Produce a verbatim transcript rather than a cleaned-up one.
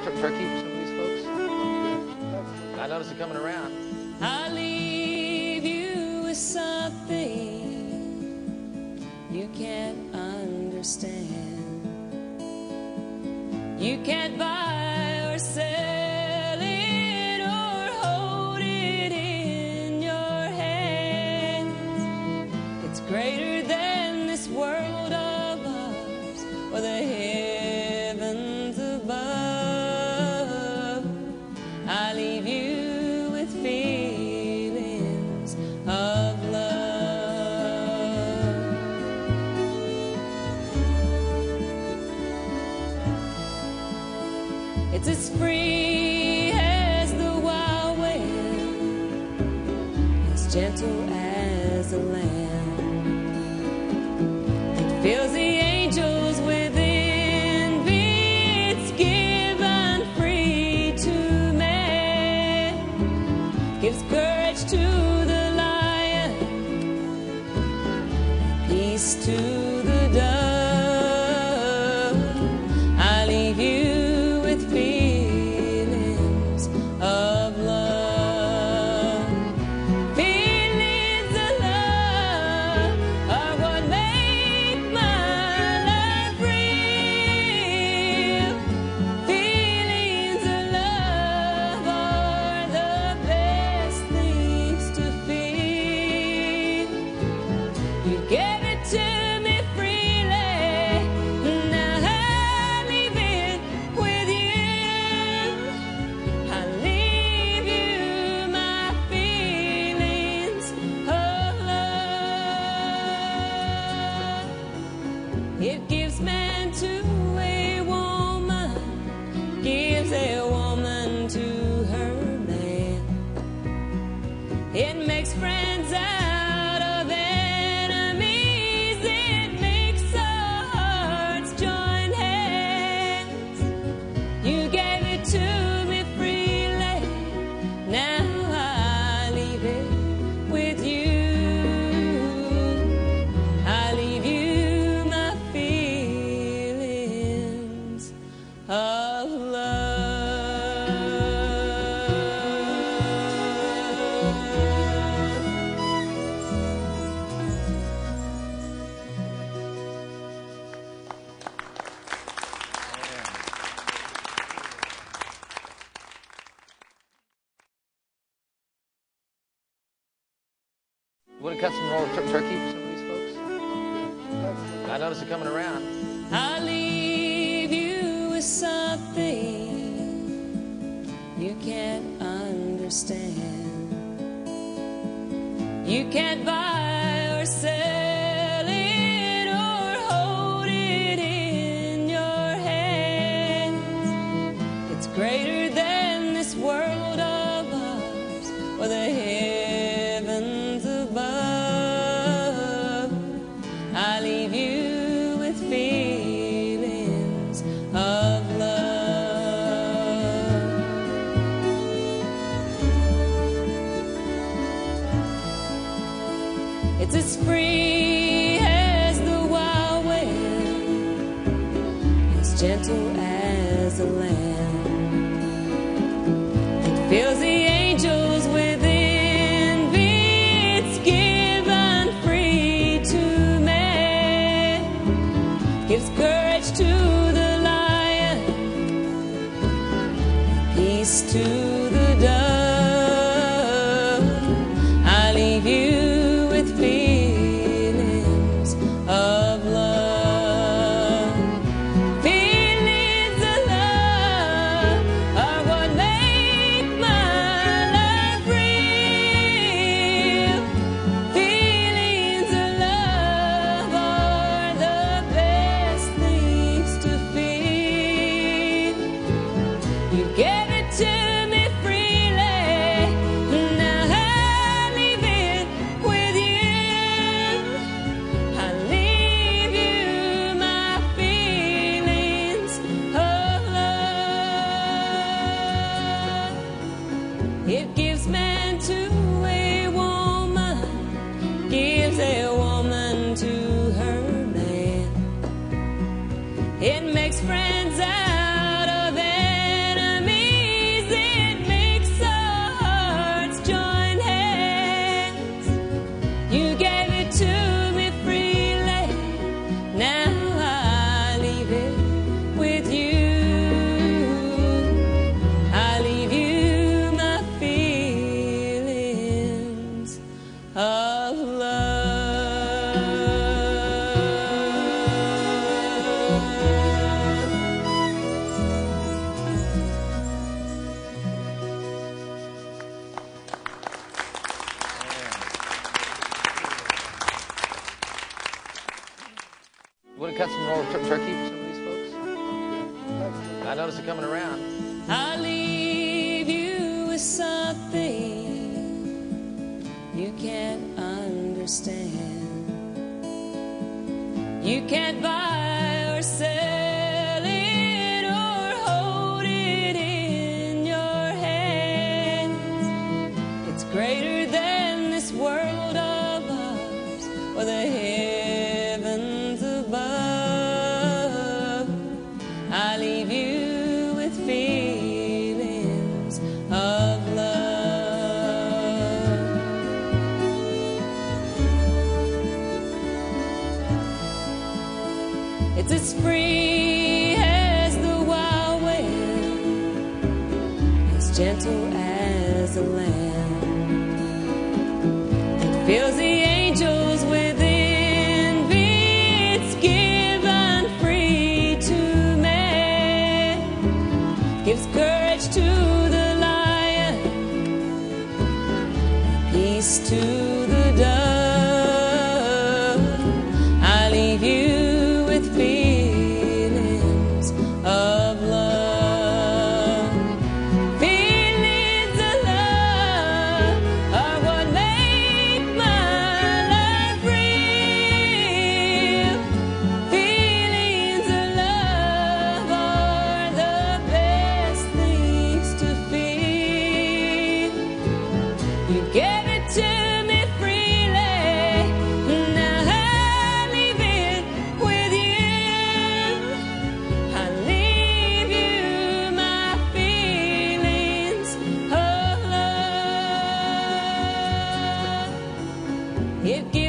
turkey for some of these folks? I noticed it coming around. I'll leave you with something you can't understand. You can't buy or sell it or hold it in your hands. It's greater than this world of ours or the heavens above. I leave you with feelings of love. It's as free as the wild wind, as gentle as a lamb. It fills the angels with envy. It's given free to man. Gives courage to the lion, peace to the dove. I leave you with feelings of love. Feelings of love are what make my life real. Feelings of love are the best things to feel. You gave it to me freely, now I leave it with you. I leave you my feelings of love. It gives man to a woman, gives a woman to her man. It makes friends out of enemies. It makes our hearts join hands. You gave it to me freely, now I leave it with you. I leave you my feelings of love. Want to cut some more tur- turkey for some of these folks? I noticed it coming around. I'll leave you with something you can't understand. You can't buy or sell it or hold it in your hands. It's greater than this world of ours or the heavens above. I leave you with feelings of love. It's as free as the wild wind, as gentle as a lamb. It fills the angels with envy. It's given free to man. Gives courage to the lion, peace to the dove. I leave you with feelings of love. Feelings of love Want to cut some roller tur turkey for some of these folks? I noticed it coming around. I'll leave you with something you can't understand. You can't buy or sell it or hold it in your hands. It's greater than this world of ours or the heavens above. I leave you with feelings of love. It's as free as the wild wind, as gentle as a lamb. It fills the angels with envy. It's given free to man. Gives courage to the lion, peace to the dove. I leave you with feelings of love. Feelings of love are what make my life real. Feelings of love are the best things to feel. You gave it to me freely, now I leave it with you. I leave you my feelings of love. It gives